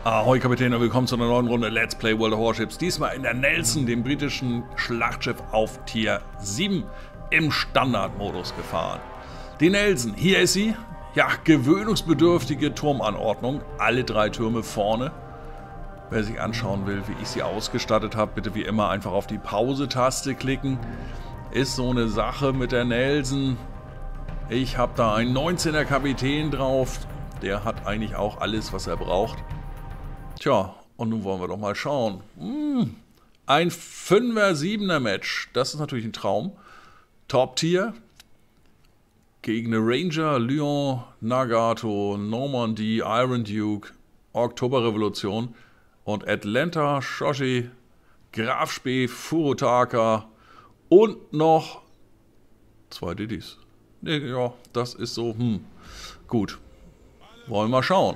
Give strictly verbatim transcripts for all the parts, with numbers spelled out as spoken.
Ahoi Kapitän und willkommen zu einer neuen Runde Let's Play World of Warships. Diesmal in der Nelson, dem britischen Schlachtschiff auf Tier sieben im Standardmodus gefahren. Die Nelson, hier ist sie. Ja, gewöhnungsbedürftige Turmanordnung. Alle drei Türme vorne. Wer sich anschauen will, wie ich sie ausgestattet habe, bitte wie immer einfach auf die Pause-Taste klicken. Ist so eine Sache mit der Nelson. Ich habe da einen neunzehner Kapitän drauf. Der hat eigentlich auch alles, was er braucht. Tja, und nun wollen wir doch mal schauen. Hm, ein fünfer siebener Match. Das ist natürlich ein Traum. Top-Tier. Gegen eine Ranger, Lyon, Nagato, Normandy, Iron Duke, Oktoberrevolution und Atlanta, Shoshi, Graf Spee, Furutaka und noch zwei D Ds. Nee, ja, das ist so, hm, gut. Wollen wir mal schauen.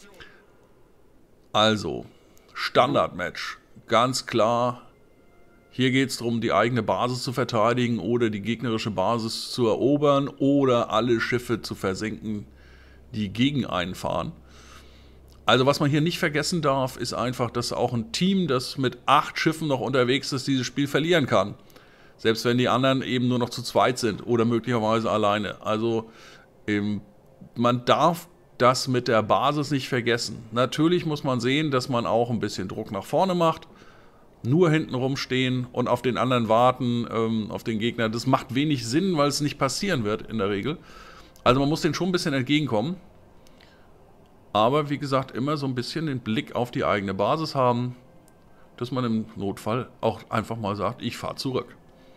Also, Standardmatch. Ganz klar, hier geht es darum, die eigene Basis zu verteidigen oder die gegnerische Basis zu erobern oder alle Schiffe zu versenken, die gegen einen fahren. Also was man hier nicht vergessen darf, ist einfach, dass auch ein Team, das mit acht Schiffen noch unterwegs ist, dieses Spiel verlieren kann. Selbst wenn die anderen eben nur noch zu zweit sind oder möglicherweise alleine. Also ähm, man darf das mit der Basis nicht vergessen. Natürlich muss man sehen, dass man auch ein bisschen Druck nach vorne macht. Nur hinten rumstehen und auf den anderen warten, ähm, auf den Gegner. Das macht wenig Sinn, weil es nicht passieren wird in der Regel. Also man muss denen schon ein bisschen entgegenkommen. Aber wie gesagt, immer so ein bisschen den Blick auf die eigene Basis haben, dass man im Notfall auch einfach mal sagt, ich fahre zurück.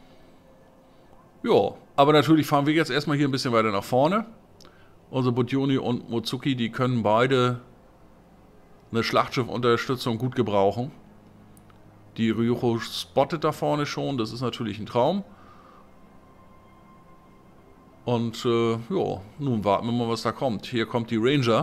Ja, aber natürlich fahren wir jetzt erstmal hier ein bisschen weiter nach vorne. Also Budyoni und Mozuki, die können beide eine Schlachtschiffunterstützung gut gebrauchen. Die Ryuho spottet da vorne schon, das ist natürlich ein Traum. Und äh, ja, nun warten wir mal, was da kommt. Hier kommt die Ranger.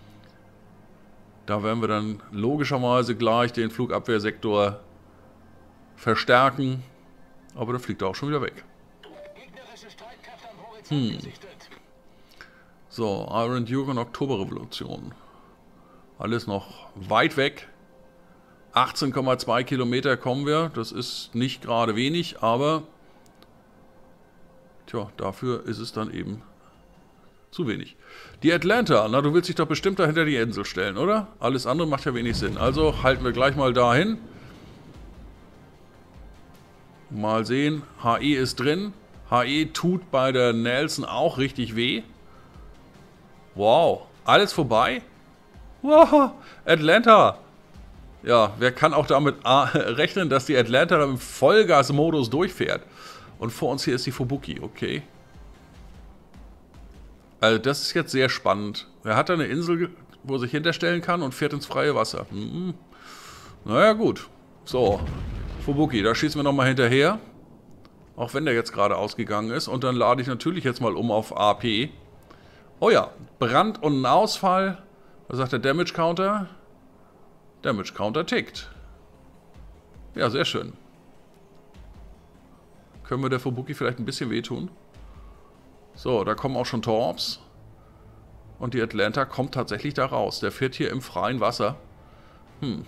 Da werden wir dann logischerweise gleich den Flugabwehrsektor verstärken. Aber der fliegt auch schon wieder weg. Hm. So, Iron Duke und Oktoberrevolution. Alles noch weit weg. achtzehn Komma zwei Kilometer kommen wir. Das ist nicht gerade wenig, aber tja, dafür ist es dann eben zu wenig. Die Atlanta, na du willst dich doch bestimmt dahinter die Insel stellen, oder? Alles andere macht ja wenig Sinn. Also halten wir gleich mal dahin. Mal sehen, H E ist drin. H E tut bei der Nelson auch richtig weh. Wow, alles vorbei? Wow, Atlanta. Ja, wer kann auch damit rechnen, dass die Atlanta im Vollgasmodus durchfährt? Und vor uns hier ist die Fubuki, okay. Also das ist jetzt sehr spannend. Er hat da eine Insel, wo er sich hinterstellen kann und fährt ins freie Wasser. Hm. Naja gut. So, Fubuki, da schießen wir nochmal hinterher. Auch wenn der jetzt gerade ausgegangen ist. Und dann lade ich natürlich jetzt mal um auf A P. Oh ja, Brand und ein Ausfall. Was sagt der Damage Counter? Damage Counter tickt. Ja, sehr schön. Können wir der Fubuki vielleicht ein bisschen wehtun? So, da kommen auch schon Torps. Und die Atlanta kommt tatsächlich da raus. Der fährt hier im freien Wasser. Hm.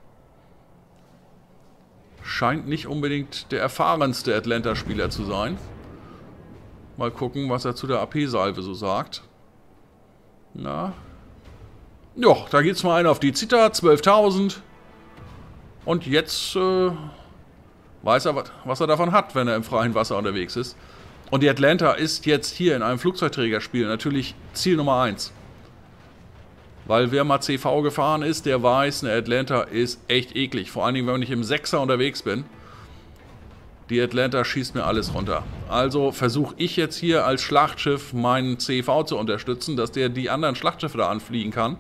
Scheint nicht unbedingt der erfahrenste Atlanta-Spieler zu sein. Mal gucken, was er zu der A P-Salve so sagt. Na. Ja, da geht's mal einer auf die Zita, zwölftausend. Und jetzt äh, weiß er, was er davon hat, wenn er im freien Wasser unterwegs ist. Und die Atlanta ist jetzt hier in einem Flugzeugträgerspiel natürlich Ziel Nummer eins. Weil wer mal C V gefahren ist, der weiß, eine Atlanta ist echt eklig. Vor allen Dingen, wenn ich im Sechser unterwegs bin. Die Atlanta schießt mir alles runter. Also versuche ich jetzt hier als Schlachtschiff meinen C V zu unterstützen, dass der die anderen Schlachtschiffe da anfliegen kann.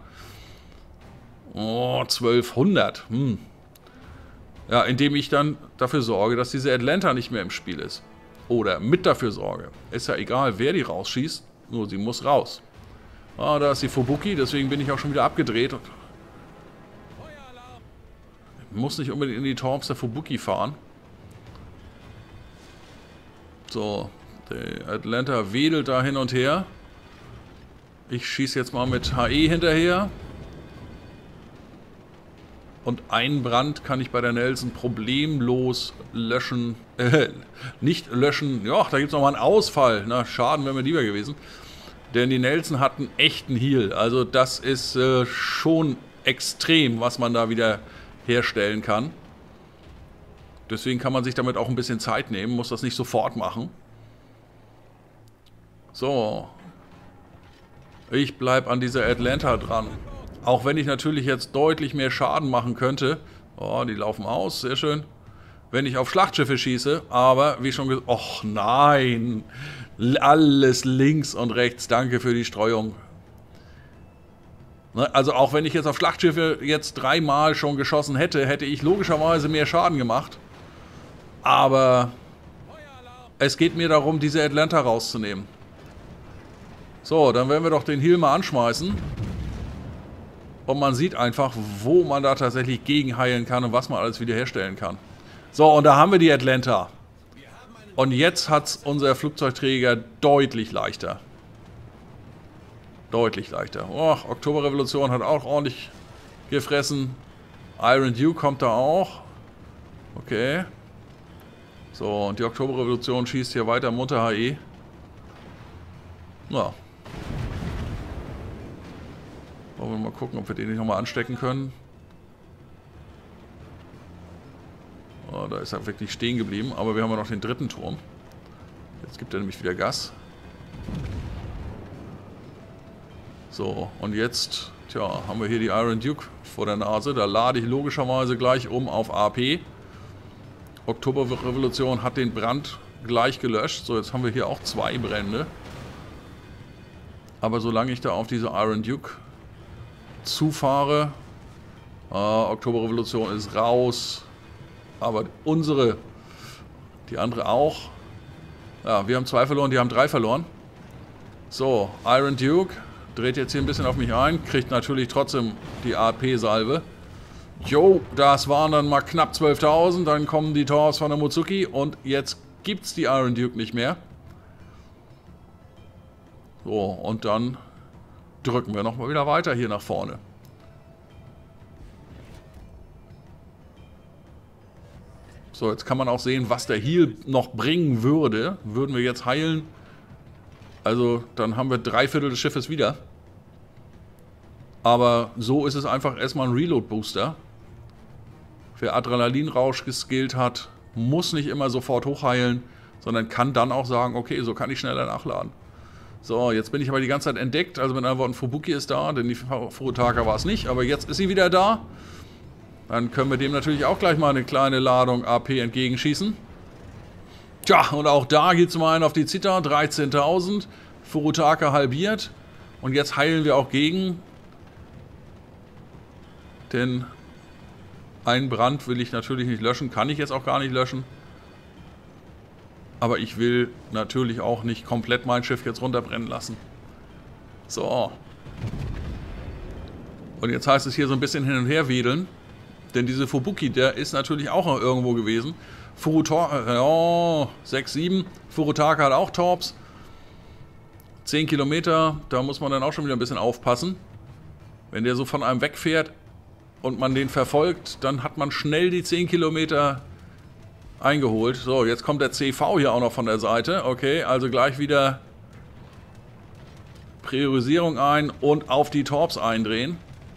Oh, zwölfhundert. Hm. Ja, indem ich dann dafür sorge, dass diese Atlanta nicht mehr im Spiel ist. Oder mit dafür sorge. Ist ja egal, wer die rausschießt, nur sie muss raus. Ah, da ist die Fubuki, deswegen bin ich auch schon wieder abgedreht. Ich muss nicht unbedingt in die Torps der Fubuki fahren. So, der Atlanta wedelt da hin und her. Ich schieße jetzt mal mit H E hinterher. Und einen Brand kann ich bei der Nelson problemlos löschen. Äh, nicht löschen. Ja, da gibt es nochmal einen Ausfall. Na, Schaden wäre mir lieber gewesen. Denn die Nelson hat einen echten Heal. Also das ist äh, schon extrem, was man da wieder herstellen kann. Deswegen kann man sich damit auch ein bisschen Zeit nehmen. Muss das nicht sofort machen. So. Ich bleibe an dieser Atlanta dran. Auch wenn ich natürlich jetzt deutlich mehr Schaden machen könnte. Oh, die laufen aus, sehr schön. Wenn ich auf Schlachtschiffe schieße, aber wie schon gesagt, och nein, alles links und rechts, danke für die Streuung. Also auch wenn ich jetzt auf Schlachtschiffe jetzt dreimal schon geschossen hätte, hätte ich logischerweise mehr Schaden gemacht. Aber es geht mir darum, diese Atlanta rauszunehmen. So, dann werden wir doch den Heal mal anschmeißen. Und man sieht einfach, wo man da tatsächlich gegenheilen kann und was man alles wiederherstellen kann. So, und da haben wir die Atlanta. Und jetzt hat es unser Flugzeugträger deutlich leichter. Deutlich leichter. Oh, Oktoberrevolution hat auch ordentlich gefressen. Iron Duke kommt da auch. Okay. So, und die Oktoberrevolution schießt hier weiter munter H E. Na. Wollen wir mal gucken, ob wir den nicht nochmal anstecken können. Oh, da ist er wirklich stehen geblieben. Aber wir haben ja noch den dritten Turm. Jetzt gibt er nämlich wieder Gas. So, und jetzt, tja, haben wir hier die Iron Duke vor der Nase. Da lade ich logischerweise gleich um auf A P. Oktoberrevolution hat den Brand gleich gelöscht. So, jetzt haben wir hier auch zwei Brände. Aber solange ich da auf diese Iron Duke zufahre, äh, Oktoberrevolution ist raus. Aber unsere, die andere auch. Ja, wir haben zwei verloren, die haben drei verloren. So, Iron Duke dreht jetzt hier ein bisschen auf mich ein, kriegt natürlich trotzdem die A P-Salve. Jo, das waren dann mal knapp zwölftausend, dann kommen die Torps von der Mozuki und jetzt gibt es die Iron Duke nicht mehr. So, und dann drücken wir nochmal wieder weiter hier nach vorne. So, jetzt kann man auch sehen, was der Heal noch bringen würde. Würden wir jetzt heilen. Also, dann haben wir drei Viertel des Schiffes wieder. Aber so ist es einfach erstmal ein Reload-Booster. Wer Adrenalinrausch geskillt hat, muss nicht immer sofort hochheilen, sondern kann dann auch sagen, okay, so kann ich schneller nachladen. So, jetzt bin ich aber die ganze Zeit entdeckt. Also mit anderen Worten, Fubuki ist da, denn die Furutaka war es nicht. Aber jetzt ist sie wieder da. Dann können wir dem natürlich auch gleich mal eine kleine Ladung A P entgegenschießen. Tja, und auch da geht es mal einen auf die Zita, dreizehntausend. Furutaka halbiert. Und jetzt heilen wir auch gegen. Denn einen Brand will ich natürlich nicht löschen. Kann ich jetzt auch gar nicht löschen. Aber ich will natürlich auch nicht komplett mein Schiff jetzt runterbrennen lassen. So. Und jetzt heißt es hier so ein bisschen hin und her wedeln. Denn diese Fubuki, der ist natürlich auch noch irgendwo gewesen. Furutaka, ja, sechs, sieben. Furutaka hat auch Torps. zehn Kilometer, da muss man dann auch schon wieder ein bisschen aufpassen. Wenn der so von einem wegfährt und man den verfolgt, dann hat man schnell die zehn Kilometer eingeholt. So, jetzt kommt der C V hier auch noch von der Seite. Okay, also gleich wieder Priorisierung ein und auf die Torps eindrehen.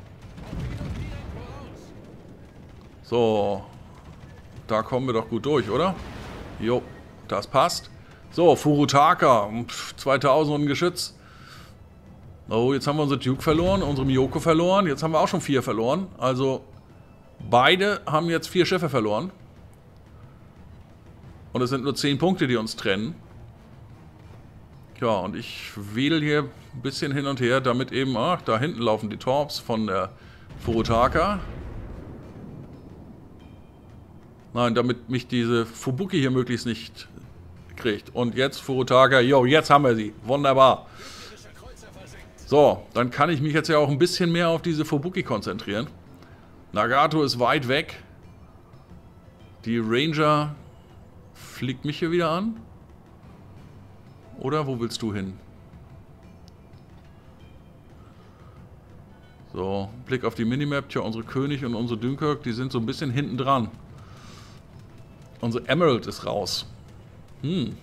So, da kommen wir doch gut durch, oder? Jo, das passt. So, Furutaka, zweitausend und ein Geschütz. Oh, jetzt haben wir unsere Duke verloren, unsere Miyoko verloren. Jetzt haben wir auch schon vier verloren. Also, beide haben jetzt vier Schiffe verloren. Und es sind nur zehn Punkte, die uns trennen. Ja, und ich wedel hier ein bisschen hin und her, damit eben, ach, da hinten laufen die Torps von der Furutaka. Nein, damit mich diese Fubuki hier möglichst nicht kriegt. Und jetzt Furutaka, jo, jetzt haben wir sie. Wunderbar. So, dann kann ich mich jetzt ja auch ein bisschen mehr auf diese Fubuki konzentrieren. Nagato ist weit weg. Die Ranger fliegt mich hier wieder an. Oder wo willst du hin? So, Blick auf die Minimap. Tja, unsere König und unsere Dunkirk, die sind so ein bisschen hinten dran. Unsere Emerald ist raus. Hm.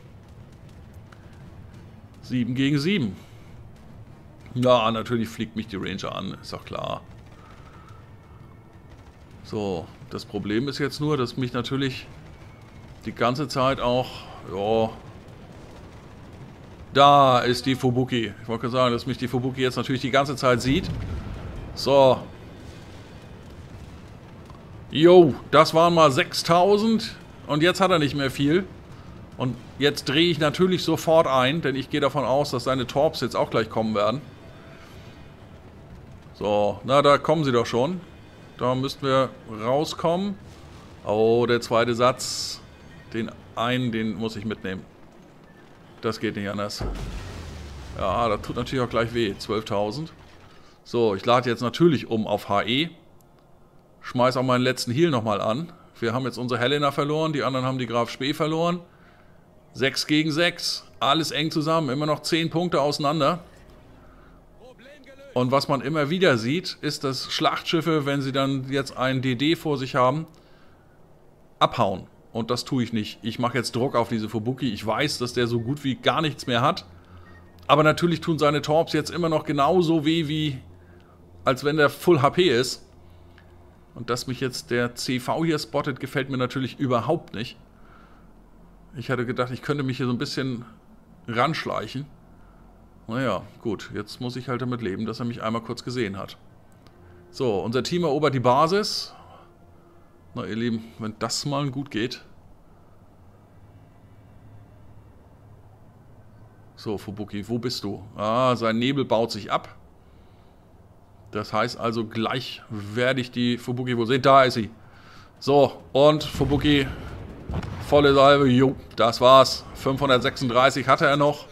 sieben gegen sieben. Ja, natürlich fliegt mich die Ranger an, ist doch klar. So, das Problem ist jetzt nur, dass mich natürlich die ganze Zeit auch... Ja, da ist die Fubuki. Ich wollte sagen, dass mich die Fubuki jetzt natürlich die ganze Zeit sieht. So. Jo, das waren mal sechstausend. Und jetzt hat er nicht mehr viel. Und jetzt drehe ich natürlich sofort ein, denn ich gehe davon aus, dass seine Torps jetzt auch gleich kommen werden. So, na, da kommen sie doch schon. Da müssten wir rauskommen. Oh, der zweite Satz. Den einen, den muss ich mitnehmen. Das geht nicht anders. Ja, das tut natürlich auch gleich weh. zwölftausend. So, ich lade jetzt natürlich um auf H E. Schmeiß auch meinen letzten Heal nochmal an. Wir haben jetzt unsere Helena verloren, die anderen haben die Graf Spee verloren. sechs gegen sechs. Alles eng zusammen. Immer noch zehn Punkte auseinander. Und was man immer wieder sieht, ist, dass Schlachtschiffe, wenn sie dann jetzt einen D D vor sich haben, abhauen. Und das tue ich nicht. Ich mache jetzt Druck auf diese Fubuki. Ich weiß, dass der so gut wie gar nichts mehr hat. Aber natürlich tun seine Torps jetzt immer noch genauso weh, wie als wenn der Full H P ist. Und dass mich jetzt der C V hier spottet, gefällt mir natürlich überhaupt nicht. Ich hatte gedacht, ich könnte mich hier so ein bisschen ranschleichen. Naja, gut. Jetzt muss ich halt damit leben, dass er mich einmal kurz gesehen hat. So, unser Team erobert die Basis. Na, ihr Lieben, wenn das mal gut geht. So, Fubuki, wo bist du? Ah, sein Nebel baut sich ab. Das heißt also, gleich werde ich die Fubuki wohl sehen. Da ist sie. So, und Fubuki, volle Salve. Jo, das war's. fünfhundertsechsunddreißig hatte er noch.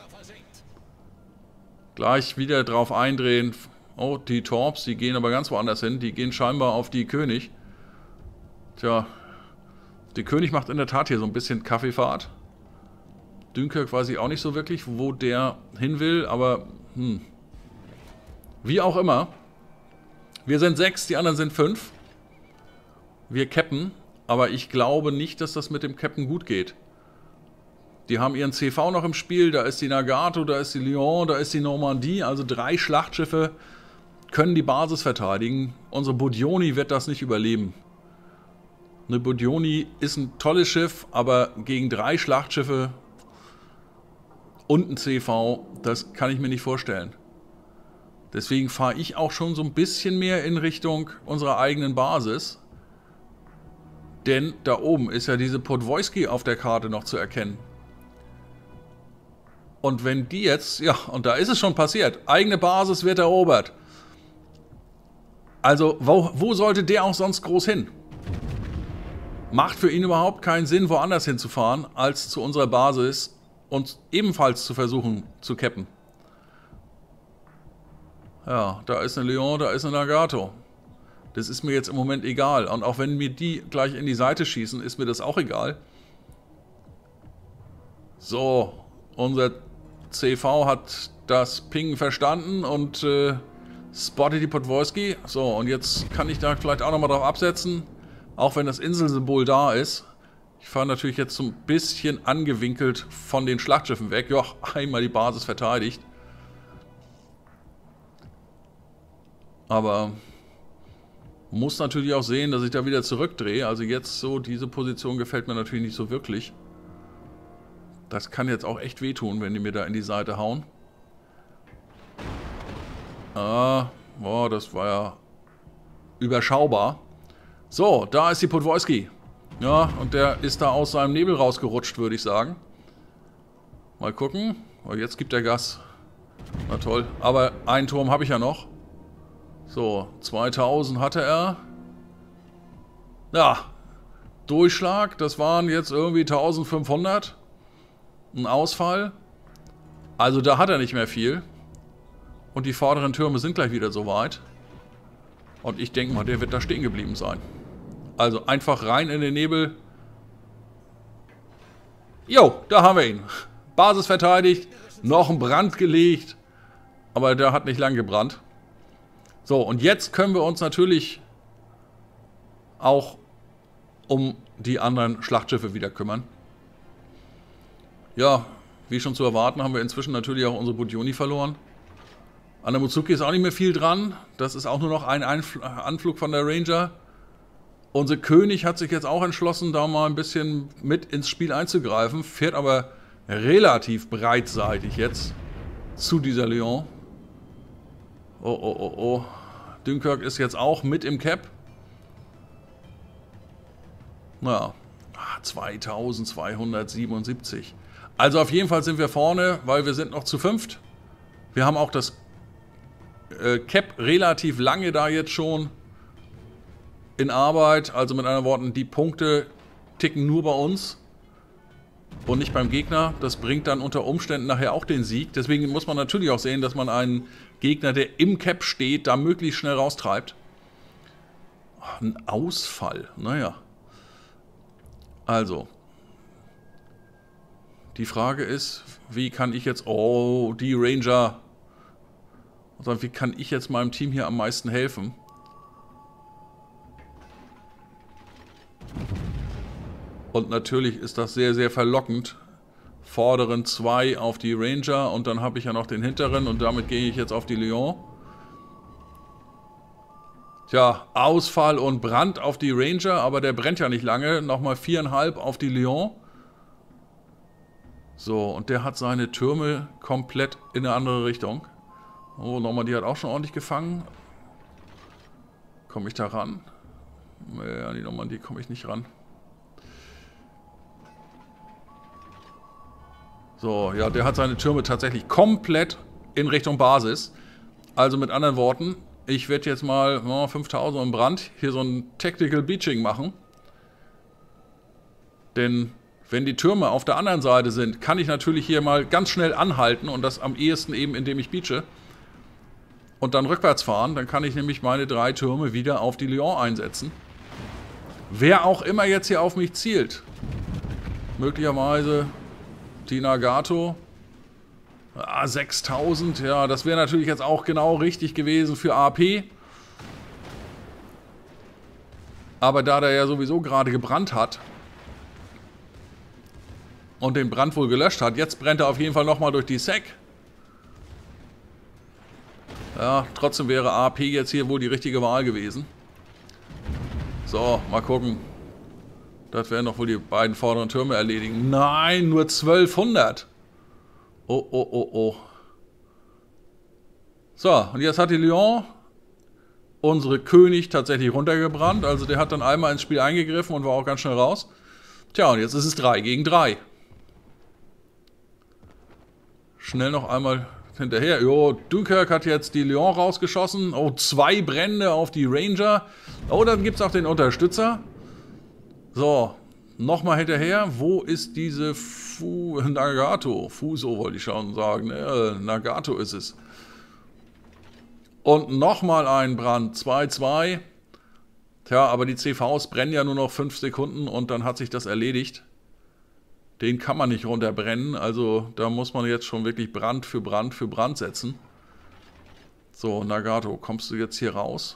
Gleich wieder drauf eindrehen. Oh, die Torps, die gehen aber ganz woanders hin. Die gehen scheinbar auf die König. Tja, der König macht in der Tat hier so ein bisschen Kaffeefahrt. Dunkirk weiß ich auch nicht so wirklich, wo der hin will, aber hm. Wie auch immer. Wir sind sechs, die anderen sind fünf. Wir cappen, aber ich glaube nicht, dass das mit dem Cappen gut geht. Die haben ihren C V noch im Spiel, da ist die Nagato, da ist die Lyon, da ist die Normandie, also drei Schlachtschiffe können die Basis verteidigen. Unsere Bodioni wird das nicht überleben. Eine Bodioni ist ein tolles Schiff, aber gegen drei Schlachtschiffe und ein C V, das kann ich mir nicht vorstellen. Deswegen fahre ich auch schon so ein bisschen mehr in Richtung unserer eigenen Basis. Denn da oben ist ja diese Podwojski auf der Karte noch zu erkennen. Und wenn die jetzt, ja, und da ist es schon passiert, eigene Basis wird erobert. Also, wo, wo sollte der auch sonst groß hin? Macht für ihn überhaupt keinen Sinn, woanders hinzufahren, als zu unserer Basis und ebenfalls zu versuchen zu cappen. Ja, da ist eine Lyon, da ist eine Nagato. Das ist mir jetzt im Moment egal. Und auch wenn mir die gleich in die Seite schießen, ist mir das auch egal. So, unser C V hat das Pingen verstanden und äh, spottet die Podwojski. So, und jetzt kann ich da vielleicht auch nochmal drauf absetzen. Auch wenn das Inselsymbol da ist. Ich fahre natürlich jetzt so ein bisschen angewinkelt von den Schlachtschiffen weg. Ja, einmal die Basis verteidigt. Aber muss natürlich auch sehen, dass ich da wieder zurückdrehe. Also jetzt so, diese Position gefällt mir natürlich nicht so wirklich. Das kann jetzt auch echt wehtun, wenn die mir da in die Seite hauen. Ah, boah, das war ja überschaubar. So, da ist die Podwojski. Ja, und der ist da aus seinem Nebel rausgerutscht, würde ich sagen. Mal gucken. Oh, jetzt gibt er Gas. Na toll. Aber einen Turm habe ich ja noch. So, zweitausend hatte er. Ja, Durchschlag. Das waren jetzt irgendwie eintausendfünfhundert. Ein Ausfall. Also da hat er nicht mehr viel. Und die vorderen Türme sind gleich wieder soweit. Und ich denke mal, der wird da stehen geblieben sein. Also einfach rein in den Nebel. Jo, da haben wir ihn. Basis verteidigt. Noch ein Brand gelegt. Aber der hat nicht lang gebrannt. So, und jetzt können wir uns natürlich auch um die anderen Schlachtschiffe wieder kümmern. Ja, wie schon zu erwarten, haben wir inzwischen natürlich auch unsere Budioni verloren. An der Mutsuki ist auch nicht mehr viel dran. Das ist auch nur noch ein Einfl- Anflug von der Ranger. Unser König hat sich jetzt auch entschlossen, da mal ein bisschen mit ins Spiel einzugreifen. Fährt aber relativ breitseitig jetzt zu dieser Lyon. Oh, oh, oh, oh. Dunkirk ist jetzt auch mit im Cap. Naja, zweitausendzweihundertsiebenundsiebzig. Also auf jeden Fall sind wir vorne, weil wir sind noch zu fünft. Wir haben auch das äh, Cap relativ lange da jetzt schon in Arbeit. Also mit anderen Worten, die Punkte ticken nur bei uns und nicht beim Gegner. Das bringt dann unter Umständen nachher auch den Sieg. Deswegen muss man natürlich auch sehen, dass man einen Gegner, der im Cap steht, da möglichst schnell raustreibt. Ach, ein Ausfall, naja. Also, die Frage ist, wie kann ich jetzt, oh, die Ranger, also wie kann ich jetzt meinem Team hier am meisten helfen? Und natürlich ist das sehr, sehr verlockend. Vorderen zwei auf die Ranger und dann habe ich ja noch den hinteren und damit gehe ich jetzt auf die Lyon. Tja, Ausfall und Brand auf die Ranger, aber der brennt ja nicht lange. Nochmal viereinhalb auf die Lyon. So, und der hat seine Türme komplett in eine andere Richtung. Oh, nochmal, die hat auch schon ordentlich gefangen. Komme ich da ran? Ja, die Normandie komme ich nicht ran. So, ja, der hat seine Türme tatsächlich komplett in Richtung Basis. Also mit anderen Worten, ich werde jetzt mal oh, fünftausend im Brand hier so ein Tactical Beaching machen. Denn wenn die Türme auf der anderen Seite sind, kann ich natürlich hier mal ganz schnell anhalten und das am ehesten eben, indem ich beache. Und dann rückwärts fahren, dann kann ich nämlich meine drei Türme wieder auf die Lyon einsetzen. Wer auch immer jetzt hier auf mich zielt, möglicherweise die Nagato, ah, sechstausend, ja, das wäre natürlich jetzt auch genau richtig gewesen für A P. Aber da der ja sowieso gerade gebrannt hat und den Brand wohl gelöscht hat, jetzt brennt er auf jeden Fall nochmal durch die S E C. Ja, trotzdem wäre A P jetzt hier wohl die richtige Wahl gewesen. So, mal gucken. Das werden doch wohl die beiden vorderen Türme erledigen. Nein, nur zwölfhundert. Oh, oh, oh, oh. So, und jetzt hat die Lyon unsere König tatsächlich runtergebrannt. Also der hat dann einmal ins Spiel eingegriffen und war auch ganz schnell raus. Tja, und jetzt ist es drei gegen drei. Schnell noch einmal hinterher. Jo, Dunkirk hat jetzt die Lyon rausgeschossen. Oh, zwei Brände auf die Ranger. Oh, dann gibt es auch den Unterstützer. So, nochmal hinterher. Wo ist diese Fu Nagato? Fuso wollte ich schon sagen. Äh, Nagato ist es. Und nochmal ein Brand. zwei zwei. Tja, aber die C Vs brennen ja nur noch fünf Sekunden und dann hat sich das erledigt. Den kann man nicht runterbrennen. Also da muss man jetzt schon wirklich Brand für Brand für Brand setzen. So, Nagato, kommst du jetzt hier raus?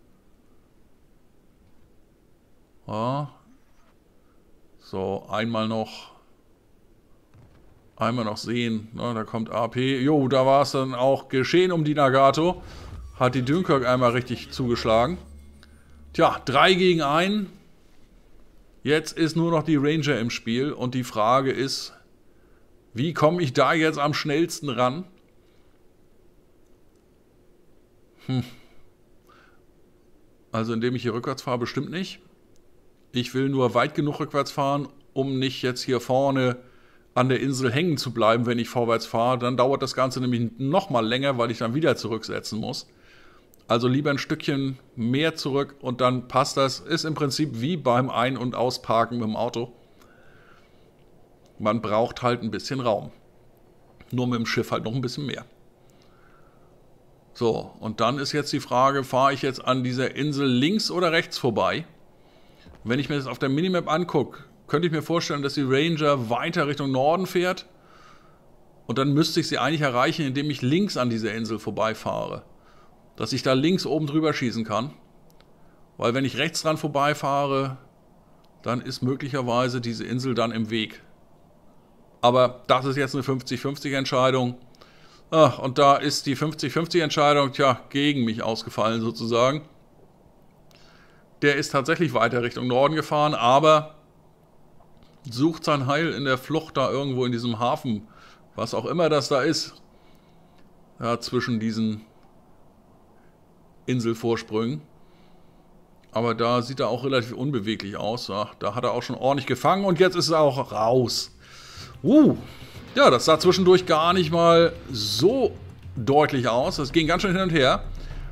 Ja. So, einmal noch. Einmal noch sehen. Na, da kommt A P. Jo, da war es dann auch geschehen um die Nagato. Hat die Dunkirk einmal richtig zugeschlagen. Tja, drei gegen einen. Jetzt ist nur noch die Ranger im Spiel. Und die Frage ist, wie komme ich da jetzt am schnellsten ran? Hm. Also indem ich hier rückwärts fahre, bestimmt nicht. Ich will nur weit genug rückwärts fahren, um nicht jetzt hier vorne an der Insel hängen zu bleiben, wenn ich vorwärts fahre. Dann dauert das Ganze nämlich nochmal länger, weil ich dann wieder zurücksetzen muss. Also lieber ein Stückchen mehr zurück und dann passt das. Ist im Prinzip wie beim Ein- und Ausparken mit dem Auto. Man braucht halt ein bisschen Raum. Nur mit dem Schiff halt noch ein bisschen mehr. So, und dann ist jetzt die Frage, fahre ich jetzt an dieser Insel links oder rechts vorbei? Wenn ich mir das auf der Minimap angucke, könnte ich mir vorstellen, dass die Ranger weiter Richtung Norden fährt. Und dann müsste ich sie eigentlich erreichen, indem ich links an dieser Insel vorbeifahre. dass ich da links oben drüber schießen kann. Weil wenn ich rechts dran vorbeifahre, dann ist möglicherweise diese Insel dann im Weg. Aber das ist jetzt eine fünfzig fünfzig Entscheidung. Ach, und da ist die fünfzig fünfzig Entscheidung, tja, gegen mich ausgefallen sozusagen. Der ist tatsächlich weiter Richtung Norden gefahren, aber sucht sein Heil in der Flucht da irgendwo in diesem Hafen, was auch immer das da ist. Ja, zwischen diesen Inselvorsprüngen. Aber da sieht er auch relativ unbeweglich aus. Ja, da hat er auch schon ordentlich gefangen und jetzt ist er auch raus. Uh, ja, das sah zwischendurch gar nicht mal so deutlich aus. Das ging ganz schön hin und her.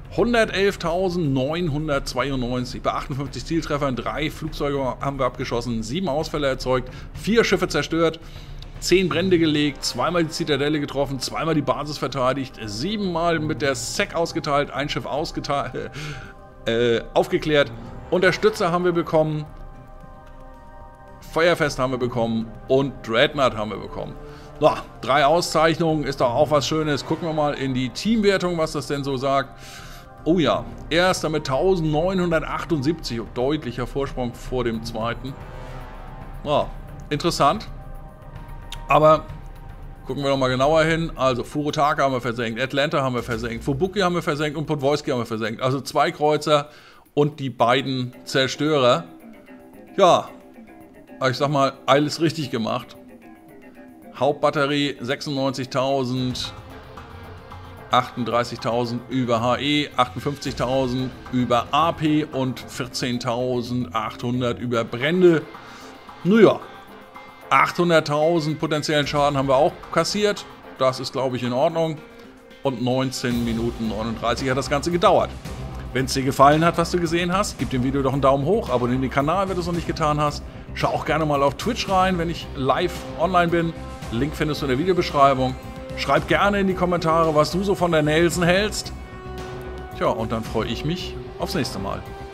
hundertelftausendneunhundertzweiundneunzig bei achtundfünfzig Zieltreffern. Drei Flugzeuge haben wir abgeschossen, sieben Ausfälle erzeugt, vier Schiffe zerstört, zehn Brände gelegt, zweimal die Zitadelle getroffen, zweimal die Basis verteidigt, siebenmal mit der S E C ausgeteilt, ein Schiff ausgeteilt, äh, aufgeklärt. Unterstützer haben wir bekommen, Feuerfest haben wir bekommen und Dreadnought haben wir bekommen. Na, drei Auszeichnungen ist doch auch was Schönes. Gucken wir mal in die Teamwertung, was das denn so sagt. Oh ja, erster mit neunzehnhundertachtundsiebzig, deutlicher Vorsprung vor dem zweiten. Ja, interessant. Aber gucken wir noch mal genauer hin. Also Furutaka haben wir versenkt, Atlanta haben wir versenkt, Fubuki haben wir versenkt und Podwojski haben wir versenkt. Also zwei Kreuzer und die beiden Zerstörer. Ja, ich sag mal, alles richtig gemacht. Hauptbatterie sechsundneunzigtausend, achtunddreißigtausend über H E, achtundfünfzigtausend über A P und vierzehntausendachthundert über Brände. Naja, achthunderttausend potenziellen Schaden haben wir auch kassiert. Das ist, glaube ich, in Ordnung. Und neunzehn Minuten neununddreißig hat das Ganze gedauert. Wenn es dir gefallen hat, was du gesehen hast, gib dem Video doch einen Daumen hoch, abonniere den Kanal, wenn du es noch nicht getan hast. Schau auch gerne mal auf Twitch rein, wenn ich live online bin. Link findest du in der Videobeschreibung. Schreib gerne in die Kommentare, was du so von der Nelson hältst. Tja, und dann freue ich mich aufs nächste Mal.